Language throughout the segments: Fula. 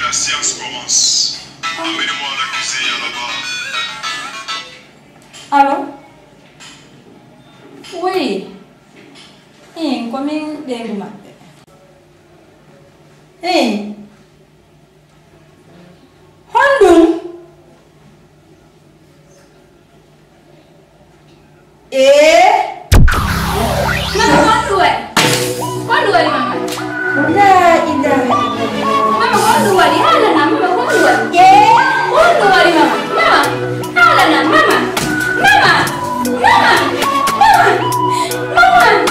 la séance commence. Amenez-moi l'accusé à la barre. Allô? Oui. Come devo mettere? Hondu? Mama, quando è? Mama? Ida. Mama, quando è? Halana, mama, quando è? Quando è, mama? Mama, halana, mama. Mama, mama, mama, mama.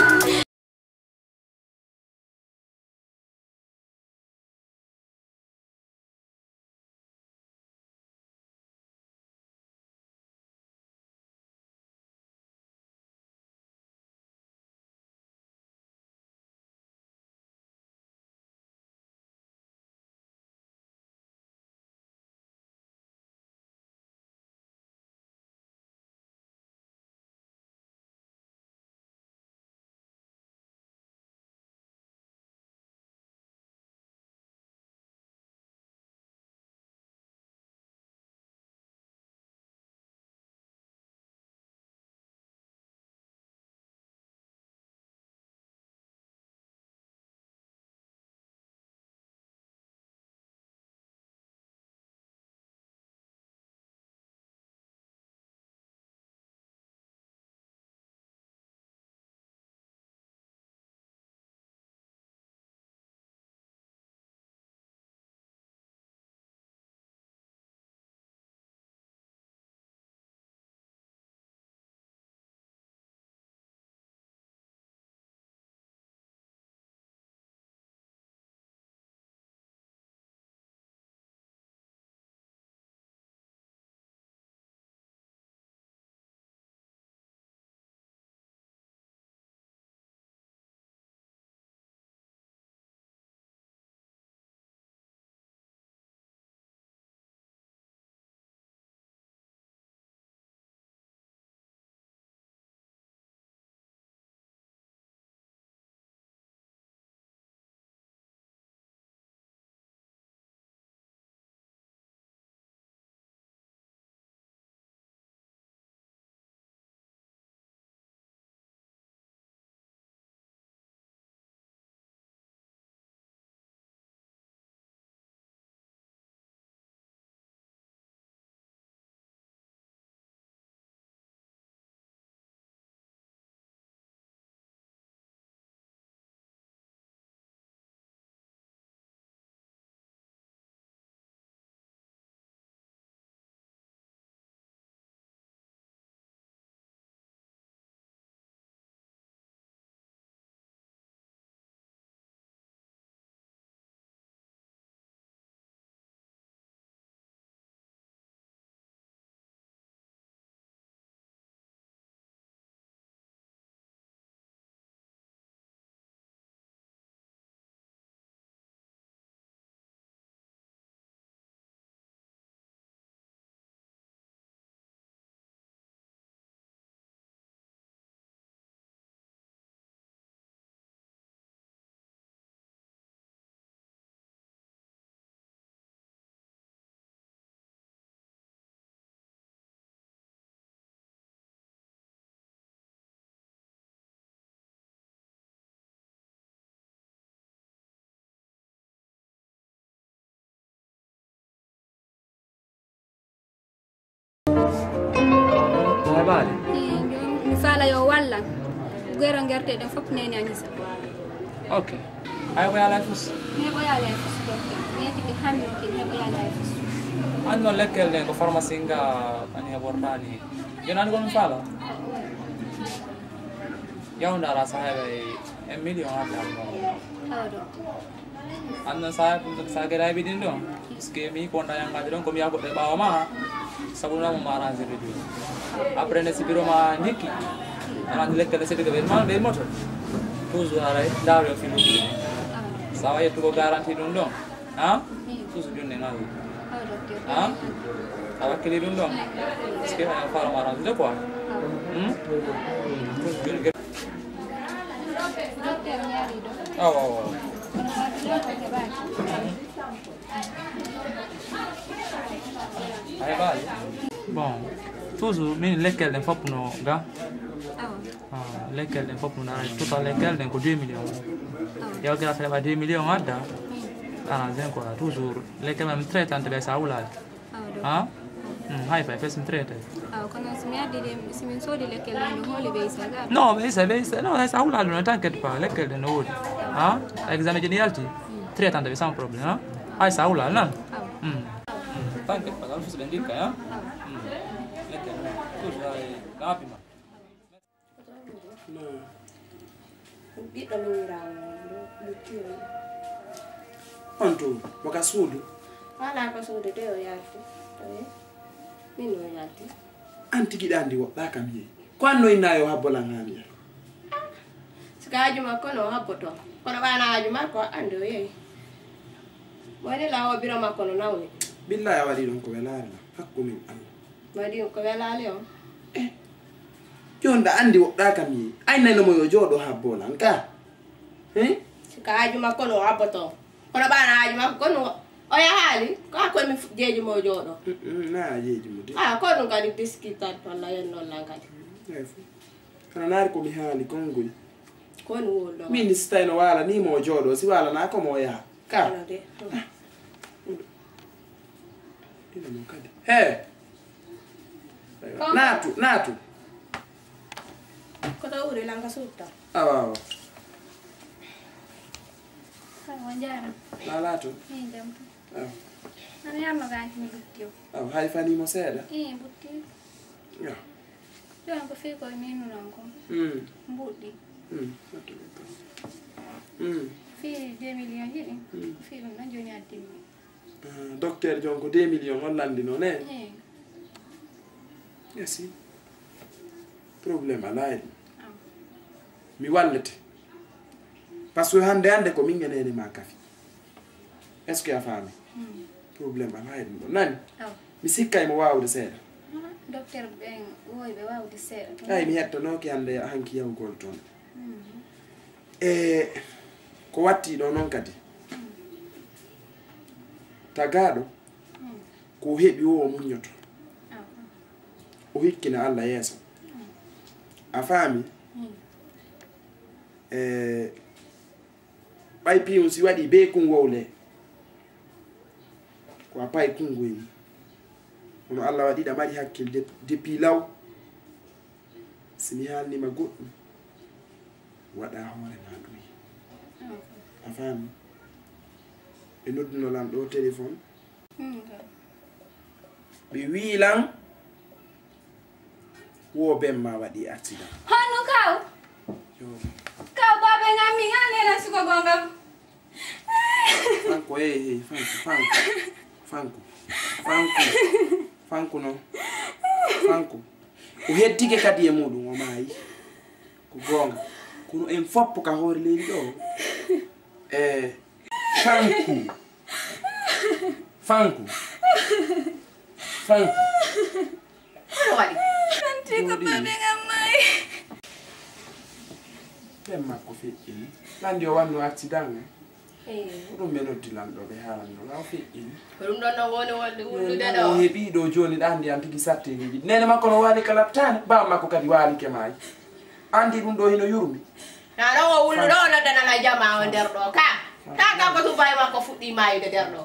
Bale. Mi fala yo walla gero ngerte den fop nene anisa. Okay. Ay ko yala fus. Me ko yala fus ko. Me tiki hammi ko me ko yala fus. Anno lekkel den ko pharmacie nga ani abortani. Yonan ko mi fala. Yaw ndara sahabe 1 million ata ko. Awdo. Anno sahabe sagera bi din do. Ske mi ko nda yang ngadon ko mi yago be bawa ma. Sabuna mo arrange redu. Après ne sibiro ma niki. Ana lekkel se de mal be motor. Toujours ara dawo fi lu. Sawa yetu ko garantie dun do. Ha? Toujours dunne ngal. Ha? Awa kili dun do. Ske ha fara ma arrange de quoi. Oh. Ay bali. Bon. Toujours min lekkel den fop no ga. Lekkel den fop no na total lekkel den ko 2 millions. Yaw gra fele ba 2 millions adda. Arrangen ko toujours lekkel même traitante be sa wulal. Ha? Hay fa fes traite. Kono si mi addi si min sodi lekkel no holi be isa ga. No, be isa no sa wulal no t'inquiète pas lekkel den no. Ha? Examen génialti. Traitante be sans problème, ha? Hay sa wulal nan. T'inquiète pas, alors je vais dire que lekkel toujours ay rapima. No. Biɗɗo lowirawo luttiro. On to moka suudu. Wala ko suudu de o yalti. Min o yalti. Anti giɗa andi woɗɗa kam yehi. Ko annoynayo habbola ngami. Sika haaju makko no habboto. Kono ɓaana haaju makko andi o yehi. Woni lawo biro makko no nawni. Billahi a waɗi ɗon ko welare hakku min Allah. Waɗi ko welali o. Jonda andi woɗɗa kam yehi. Aynanomo yo jooɗo habbolan ka. Sika haaju makko no habboto. Kono ɓaana haaju makko kono o yahaali ko hakkoye mi jeeji mo jooɗo. Na jeeji mo de. Ko ɗum kadi biskit tan walla yen noon lan kadi. Kono naari komi haali konngol. Kon wulɗo. Min si tawi no waala ni mo jooɗo si waalana ko mo yaha. Ka. de. Ina mo kadi. He. Naatu. Ko taw uri lan ka suutta. Awa. Wanjara. Lalato. Jam. Awa. Ana yarno ganti mi buttiyo. Awa hay fanimo seeɗa. Buttiyo. Ya. Jon ko fi koye minunon ko. Mbuɗɗi. Fi 2 millions jiɗi. Ko fi ɗum ɗon joni addimmi. Docteur jon ko 2 millions hollandi noon e? Yasi. Probléme ala e ɗum. Mi wallete. Par ce que hande ko min enene ma kafi. Est ce que a faami? Probléme ala e ɗum ɗon nani? Mi sikkay mo wawde seeɗa. Docteur ɓen woyɓe wawde seeɗa. Ay mi hettanoki hande hanki yawgol toon. Ko watti ɗo noon kadi. Tagaɗo ko heɓi o muñoto. O hikkina Allah yeeso. A faami? ɓay piyum si waɗi be kungowle ko a pay kungoyni hono Allah waɗiɗa mari hakkille depuis law si mi haalnima goɗɗum waɗa hoore ma ɗoyi a faami ɓe noddunolan ɗo téléphone ɓe wiilan wo bemma waɗi accident Hanu kaw? Kaw babe ngami nganena suko gongam. Fanko Fanko no. Fanko. O heddike kadi e muɗum o maayi. Ko gonga. Kono en foppo ka hoore leydi ɗo. Fanko. Kono waɗi. Anti ko babe ngamai. Ɓen makko feƴƴini. Landi o wanno accident ne. Ɗum ɓe noddilan ɗo ɓe haalanno la o feƴƴini. Ɗum ɗon no woni wonde wullude ɗo. O heɓi ɗo joni ɗa andi an tigi satteji. Nene makko no waali ka laɓtani. Baba makko kadi waalike maayi. Andi ɗum ɗo hino yurmi. Na ɗo o wulluɗo o noddanana jama o nder ɗo ka. Ta kanko tubaye makko fuɗɗi mayude nder ɗo.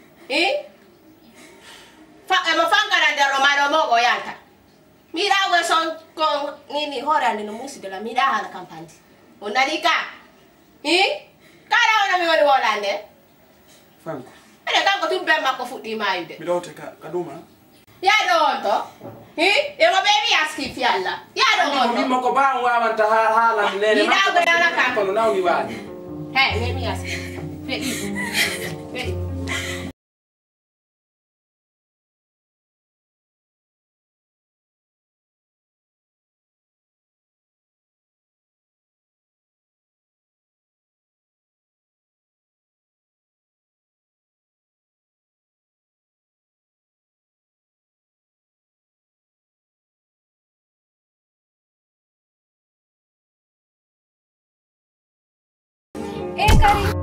Emo fankana nder ɗo maɗo mawɓe o yalta. Miɗa we son ko nini hoore ande no musidala miɗa haala campagne. O nani ka. Kala ona mi woni wolande. Fanko. Ene kanko tubbe makko fuɗɗi mayude. Mi ɗowte ka ɗuma. Ya ɗo on to. Emo ɓe mi yaski fi Allah. Ya ɗo on to. Mimo ko ba wawanta haalande nene makko. Miɗa we ona ka. Kono nawmi waali. Hey, mi yaski. Ready. Kari.